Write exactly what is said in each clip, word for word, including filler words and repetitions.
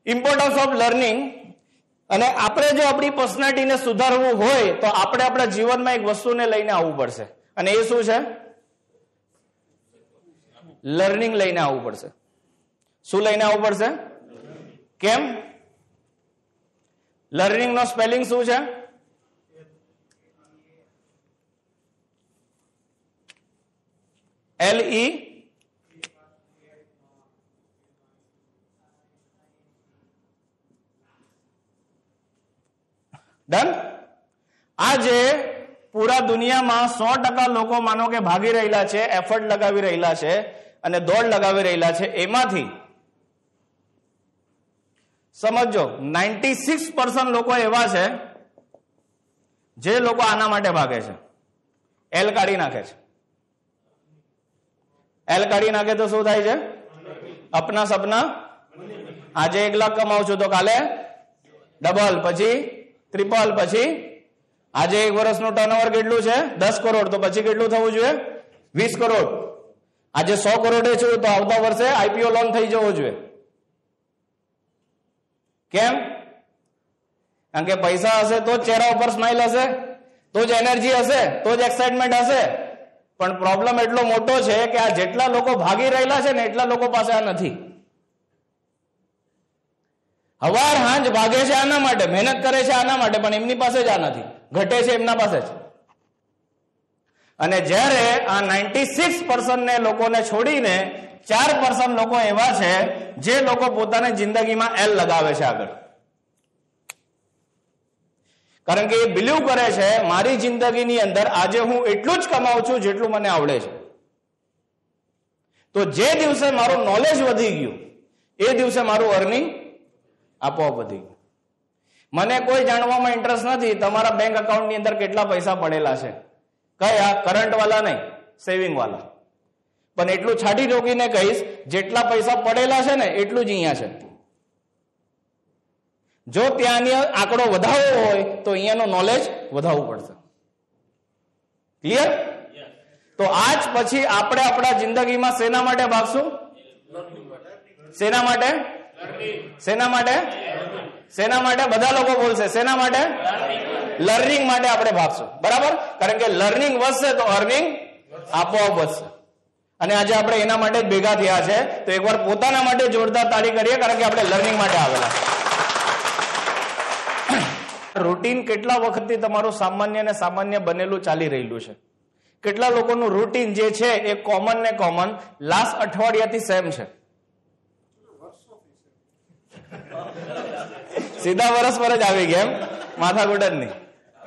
Importance of learning. અને આપણે જો આપણી પર્સનાલિટીને સુધારવું હોય તો આપણે આપણા જીવનમાં એક વસ્તુને લઈને આવવું પડશે, અને એ શું છે? લર્નિંગ લઈને આવવું પડશે. શું લઈને આવવું પડશે? કેમ? લર્નિંગ નો સ્પેલિંગ શું છે? એલ ઈ ડન. આજે પૂરા દુનિયામાં સો ટકા લોકો માનો કે ભાગી રહેલા છે, એફર્ટ લગાવી રહેલા છે અને દોડ લગાવી રહેલા છે. એમાંથી સમજો નાઇન્ટી સિક્સ પર્સન્ટ લોકો એવા છે જે લોકો આના માટે ભાગે છે, એલ કાઢી નાખે છે. એલ કાઢી નાખે તો શું થાય છે? અપના સપના. આજે એક લાખ કમાઉં છું તો કાલે ડબલ, પછી ટ્રિપલ, પછી આજે એક વર્ષનું ટર્નઓવર કેટલું છે? દસ કરોડ, તો પછી કેટલું થવું જોઈએ? વીસ કરોડ. આજે સો કરોડે છું તો આવતા વર્ષે આઈપીઓ લોન થઈ જવો જોઈએ. કેમ? કારણ કે પૈસા હશે તો જ ચહેરા ઉપર સ્માઇલ હશે, તો જ એનર્જી હશે, તો જ એક્સાઇટમેન્ટ હશે. પણ પ્રોબ્લેમ એટલો મોટો છે કે આ જેટલા લોકો ભાગી રહેલા છે ને એટલા લોકો પાસે આ નથી. હવાર હાંજ ભાગે છે આના માટે, મહેનત કરે છે આના માટે, પણ એમની પાસે જ આ નથી. ઘટે છે એમના પાસે જ. અને જ્યારે આ નાઇન્ટી સિક્સ પર્સન્ટ ને લોકોને છોડીને ચાર પર્સન્ટ લોકો એવા છે જે લોકો પોતાની જિંદગીમાં એલ લગાવે છે આગળ. કારણ કે એ બિલીવ કરે છે મારી જિંદગીની અંદર આજે હું એટલું જ કમાઉં છું જેટલું મને આવડે છે. તો જે દિવસે મારું નોલેજ વધી ગયું એ દિવસે મારું અર્નિંગ આપોઆપ વધી ગયું. મને કોઈ જાણવામાં ઇન્ટરેસ્ટ નથી તમારા બેંક અકાઉન્ટની અંદર કેટલા પૈસા પડેલા છે. કયા? કરંટ વાળા નહીં, સેવિંગ વાળા. પણ એટલું છાટી ઠોકીને કહીશ જેટલા પૈસા પડેલા છે ને એટલું જ અહીંયા છે. જો ત્યાંની આંકડો વધારવો હોય તો અહીંયાનું નોલેજ વધારવું પડશે. ક્લિયર? તો આજ પછી આપણે આપણા જિંદગીમાં શેના માટે ભાગશું? શેના માટે? શેના માટે? શેના માટે? બધા લોકો બોલશે શેના માટે? લર્નિંગ માટે આપણે ભાગશું. બરાબર? કારણ કે લર્નિંગ વધશે તો અર્નિંગ આપોઆપ વધશે. અને આજે આપણે એના માટે જ ભેગા થયા છે. તો એકવાર પોતાના માટે જોરદાર તાળી કરીએ, કારણ કે આપણે લર્નિંગ માટે આવેલા. રૂટીન કેટલા વખતથી તમારું સામાન્ય ને સામાન્ય બનેલું ચાલી રહેલું છે? કેટલા લોકોનું રૂટીન જે છે એ કોમન ને કોમન લાસ્ટ અઠવાડિયાથી સેમ છે? સીધા વર્ષ પર જ આવી ગયા એમ, માથાકૂટ જ નહીં.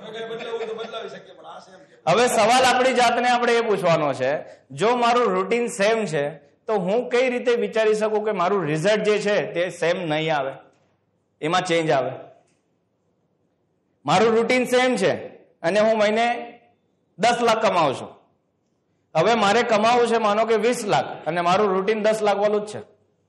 હવે સવાલ આપણી જાતને આપણે એ પૂછવાનો છે, જો મારું રૂટીન સેમ છે તો હું કઈ રીતે વિચારી શકું કે મારું રિઝલ્ટ જે છે તે સેમ નહીં આવે, એમાં ચેન્જ આવે? મારું રૂટીન સેમ છે અને હું મહિને દસ લાખ કમાઉં છું. હવે મારે કમાવું છે માનો કે વીસ લાખ અને મારું રૂટીન દસ લાખ વાળું જ છે.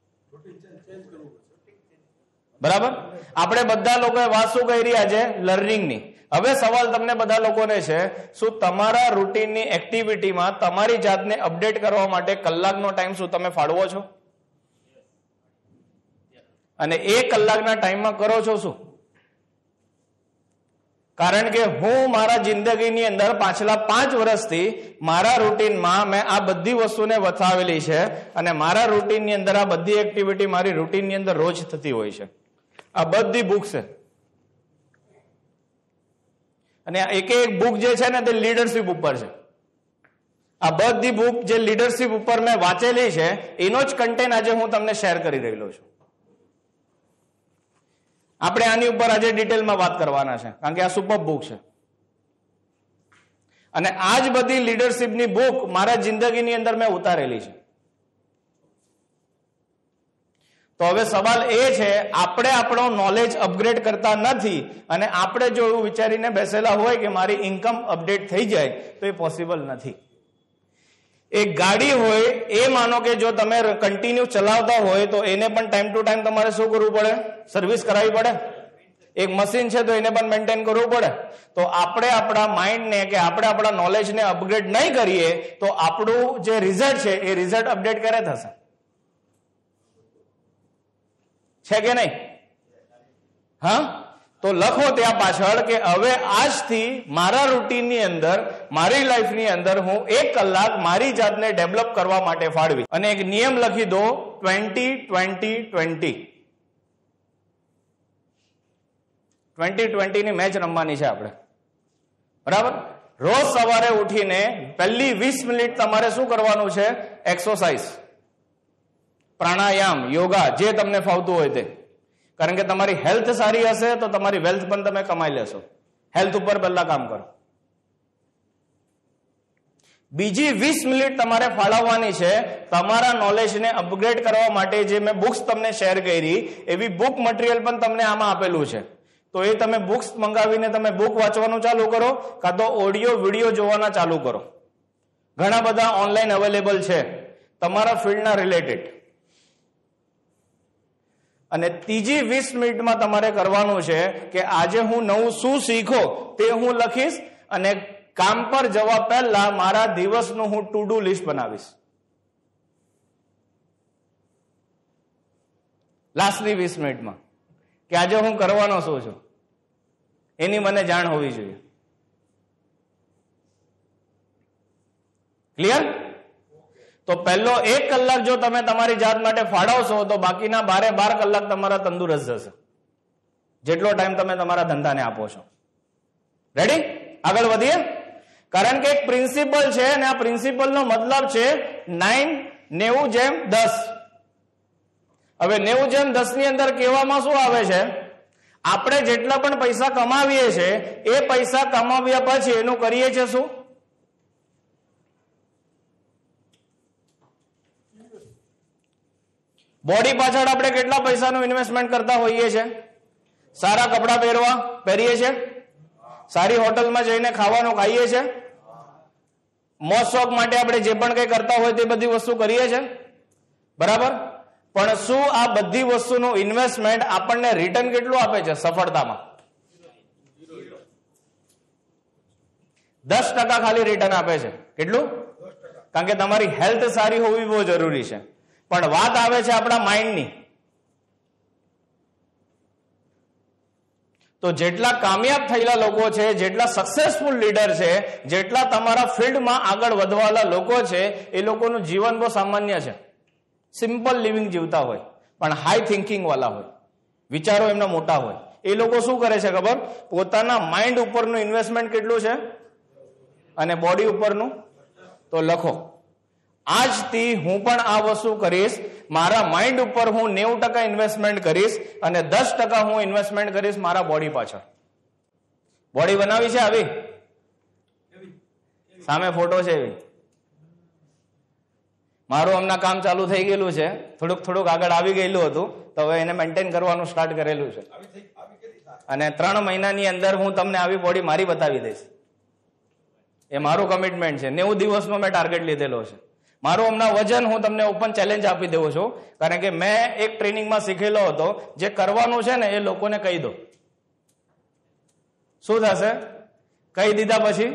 બરાબર? આપણે બધા લોકોએ વાત શું કહી રહ્યા છે? લર્નિંગની. હવે સવાલ તમને બધા લોકોને છે, શું તમારા રૂટીનની એક્ટિવિટીમાં તમારી જાતને અપડેટ કરવા માટે કલાકનો ટાઈમ શું તમે ફાળવો છો? અને એ કલાકના ટાઈમમાં કરો છો શું? કારણ કે હું મારા જિંદગીની અંદર પાછલા પાંચ વર્ષથી મારા રૂટીનમાં મેં આ બધી વસ્તુને વસાવેલી છે અને મારા રૂટીનની અંદર આ બધી એક્ટિવિટી મારી રૂટીનની અંદર રોજ થતી હોય છે. આ બધી બુક છે અને એક એક બુક જે છે ને તે લીડરશીપ ઉપર છે. આ બધી બુક જે લીડરશીપ ઉપર મેં વાંચેલી છે એનો જ કન્ટેન્ટ આજે હું તમને શેર કરી રહેલો છું. આપણે આની ઉપર આજે ડિટેલમાં વાત કરવાના છે કારણ કે આ સુપર બુક છે અને આ જ બધી લીડરશીપની બુક મારા જિંદગીની અંદર મેં ઉતારેલી છે. તો હવે સવાલ એ છે, આપણે આપણો નોલેજ અપગ્રેડ કરતા નથી અને આપણે જો એવું વિચારીને બેસેલા હોય કે મારી ઇન્કમ અપડેટ થઈ જાય તો એ પોસિબલ નથી. એક ગાડી હોય એ માનો કે જો તમે કન્ટિન્યુ ચલાવતા હોય તો એને પણ ટાઈમ ટુ ટાઈમ તમારે શું કરવું પડે? સર્વિસ કરાવવી પડે. એક મશીન છે તો એને પણ મેન્ટેન કરવું પડે. તો આપણે આપણા માઇન્ડને કે આપણે આપણા નોલેજને અપગ્રેડ નહીં કરીએ તો આપણું જે રિઝલ્ટ છે એ રિઝલ્ટ અપડેટ ક્યારે થશે? છે કે નહીં? હા, તો લખો ત્યાં પાછળ કે હવે આજથી મારા રૂટીનની અંદર, મારી લાઈફની અંદર હું એક કલાક મારી જાતને ડેવલપ કરવા માટે ફાળવી. અને એક નિયમ લખી દો, twenty twenty twenty twenty twenty ની મેચ રમવાની છે આપણે, બરાબર? રોજ સવારે ઉઠીને પહેલી વીસ મિનિટ તમારે શું કરવાનું છે? એક્સરસાઇઝ, પ્રાણાયામ, યોગા, જે તમને ફાવતું હોય તે. કારણ કે તમારી હેલ્થ સારી હશે તો તમારી વેલ્થ પણ તમે કમાઈ લેશો. હેલ્થ ઉપર પહેલા કામ કરો. બીજી વીસ મિનિટ તમારે ફાળવવાની છે તમારા નોલેજને અપગ્રેડ કરવા માટે. જે મેં બુક્સ તમને શેર કરી એવી બુક મટીરિયલ પણ તમને આમાં આપેલું છે. તો એ તમે બુક્સ મંગાવીને તમે બુક વાંચવાનું ચાલુ કરો, કાં તો ઓડિયો વિડીયો જોવાના ચાલુ કરો. ઘણા બધા ઓનલાઈન અવેલેબલ છે તમારા ફિલ્ડના રિલેટેડ. અને ત્રીજી વીસ મિનિટમાં તમારે કરવાનું છે કે આજે હું નવું શું શીખો તે હું લખીશ, અને કામ પર જવા પહેલા મારા દિવસનું હું ટુ ડુ લિસ્ટ બનાવીશ. લાસ્ટની વીસ મિનિટમાં કે આજે હું કરવાનો શું છું એની મને જાણ હોવી જોઈએ. ક્લિયર? તો પહેલો એક કલાક જો તમે તમારી જાત માટે ફાળવશો તો બાકીના બારે બાર કલાક તમારા તંદુરસ્ત જશે, જેટલો ટાઈમ તમે તમારા ધંધાને આપો છો. રેડી? આગળ વધીએ. કારણ કે એક પ્રિન્સિપલ છે અને આ પ્રિન્સિપલનો મતલબ છે નાઇન નેવું જેમ દસ. હવે નેવું જેમ દસ ની અંદર કહેવામાં શું આવે છે? આપણે જેટલા પણ પૈસા કમાવીએ છીએ એ પૈસા કમાવ્યા પછી એનું કરીએ છીએ શું? બોડી પાછળ આપણે કેટલા પૈસાનું ઇન્વેસ્ટમેન્ટ કરતા હોઈએ છીએ? સારા કપડા પહેરવા પહેરીએ છીએ, સારી હોટલમાં જઈને ખાવાનું ખાઈએ છીએ, મોજ શોખ માટે આપણે જે પણ કંઈ કરતા હોય તે બધી વસ્તુ કરીએ છીએ, બરાબર? પણ શું આ બધી વસ્તુનું ઇન્વેસ્ટમેન્ટ આપણને રિટર્ન કેટલું આપે છે સફળતામાં? દસ ટકા ખાલી રિટર્ન આપે છે. કેટલું? કારણ કે તમારી હેલ્થ સારી હોવી બહુ જરૂરી છે. પણ વાત આવે છે આપણા માઇન્ડની. તો જેટલા કામયાબ થયેલા લોકો છે, જેટલા સક્સેસફુલ લીડર છે, જેટલા તમારા ફિલ્ડમાં આગળ વધવાના લોકો છે, એ લોકોનું જીવન બહુ સામાન્ય છે. સિમ્પલ લિવિંગ જીવતા હોય પણ હાઈ થિંકિંગ વાળા હોય, વિચારો એમના મોટા હોય. એ લોકો શું કરે છે ખબર? પોતાના માઇન્ડ ઉપરનું ઇન્વેસ્ટમેન્ટ કેટલું છે અને બોડી ઉપરનું? તો લખો, આજથી હું પણ આ વસ્તુ કરીશ. મારા માઇન્ડ ઉપર હું નેવું ટકા ઇન્વેસ્ટમેન્ટ કરીશ અને દસ ટકા હું ઇન્વેસ્ટમેન્ટ કરીશ મારા બોડી પાછળ. બોડી બનાવી છે આવી, સામે ફોટો છે એવી. મારું હમણાં કામ ચાલુ થઈ ગયેલું છે, થોડુંક થોડુંક આગળ આવી ગયેલું હતું, તો હવે એને મેન્ટેન કરવાનું સ્ટાર્ટ કરેલું છે. અને ત્રણ મહિનાની અંદર હું તમને આવી બોડી મારી બતાવી દઈશ. એ મારું કમિટમેન્ટ છે. નેવું દિવસનો મેં ટાર્ગેટ લીધેલો છે. મારું હમણાં વજન હું તમને ઓપન ચેલેન્જ આપી દેવો છું, કારણ કે મેં એક ટ્રેનિંગમાં શીખેલો હતો, જે કરવાનું છે ને એ લોકોને કહી દો. શું થશે? કહી દીધા પછી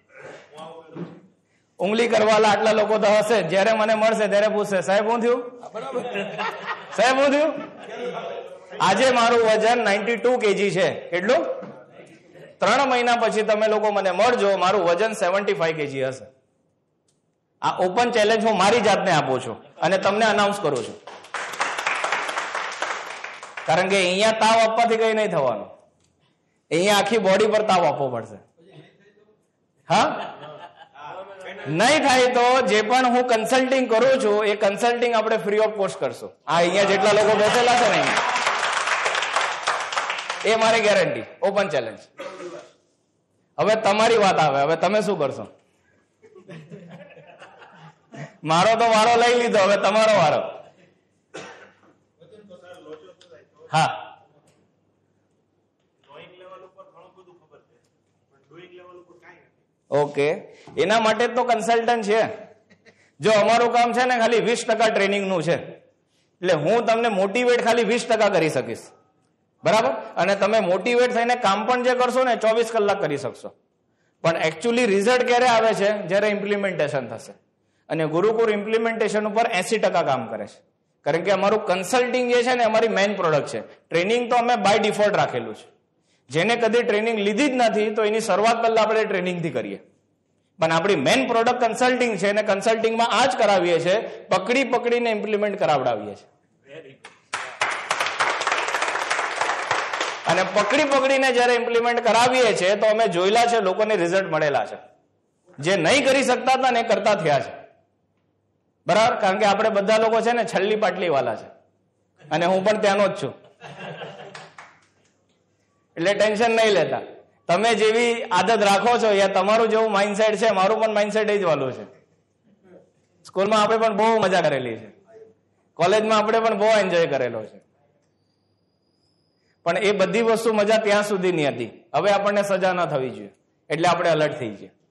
ઉંગલી કરવાલા આટલા લોકો તો હશે, જયારે મને મળશે ત્યારે પૂછશે, સાહેબ હું થયું? સાહેબ હું થયું? આજે મારું વજન નાઇન્ટી ટુ કેજી છે. કેટલું? ત્રણ મહિના પછી તમે લોકો મને મળજો, મારું વજન સેવન્ટી ફાઈવ કેજી હશે. આ ઓપન ચેલેન્જ હું મારી જાતને આપું છું અને તમને અનાઉન્સ કરું છું. કારણ કે અહીંયા તાવ આપવાથી કઈ નહીં થવાનું, અહીંયા આખી બોડી પર તાવ આપવો પડશે. હા, નહીં થાય તો જે પણ હું કન્સલ્ટિંગ કરું છું એ કન્સલ્ટિંગ આપણે ફ્રી ઓફ કોસ્ટ કરશું. આ અહીંયા જેટલા લોકો બેસેલા છે ને એ મારી ગેરંટી. Open challenge. હવે તમારી વાત આવે, હવે તમે શું કરશો? મારો તો વારો લઈ લીધો, હવે તમારો વારો. હા, ઓકે. એના માટે તો કન્સલ્ટન્ટ છે. જો અમારું કામ છે ને ખાલી વીસ ટકા ટ્રેનિંગનું છે, એટલે હું તમને મોટિવેટ ખાલી વીસ ટકા કરી શકીશ, બરાબર? અને તમે મોટિવેટ થઈને કામ પણ જે કરશો ને ચોવીસ કલાક કરી શકશો. પણ એકચ્યુઅલી રિઝલ્ટ ક્યારે આવે છે? જ્યારે ઇમ્પ્લિમેન્ટેશન થશે. અને ગુરુકુળ ઇમ્પ્લિમેન્ટેશન ઉપર એસી ટકા કામ કરે છે, કારણ કે અમારું કન્સલ્ટિંગ જે છે ને અમારી મેઇન પ્રોડક્ટ છે. ટ્રેનિંગ તો અમે બાય ડિફોલ્ટ રાખેલું છે. જેને કદી ટ્રેનિંગ લીધી જ નથી તો એની શરૂઆત પહેલા આપણે ટ્રેનિંગથી કરીએ. પણ આપણી મેઇન પ્રોડક્ટ કન્સલ્ટિંગ છે અને કન્સલ્ટિંગમાં આ જ કરાવીએ છીએ, પકડી પકડીને ઇમ્પ્લિમેન્ટ કરાવડાવીએ છીએ. અને પકડી પકડીને જયારે ઇમ્પ્લિમેન્ટ કરાવીએ છીએ તો અમે જોયેલા છે, લોકોને રિઝલ્ટ મળેલા છે. જે નહીં કરી શકતા હતા ને એ કરતા થયા છે. બરાબર? કારણ કે આપણે બધા લોકો છે ને છલ્લી પાટલી વાળા છે, અને હું પણ ત્યાંનો જ છું, એટલે ટેન્શન નહીં લેતા. તમે જેવી આદત રાખો છો યા તમારું જેવું માઇન્ડસેટ છે, મારું પણ માઇન્ડસેટ એ જ વાલું છે. સ્કૂલમાં આપણે પણ બહુ મજા કરેલી છે, કોલેજમાં આપણે પણ બહુ એન્જોય કરેલો છે. પણ એ બધી વસ્તુ મજા ત્યાં સુધીની હતી. હવે આપણને સજા ન થવી જોઈએ, એટલે આપણે અલર્ટ થઈ છીએ.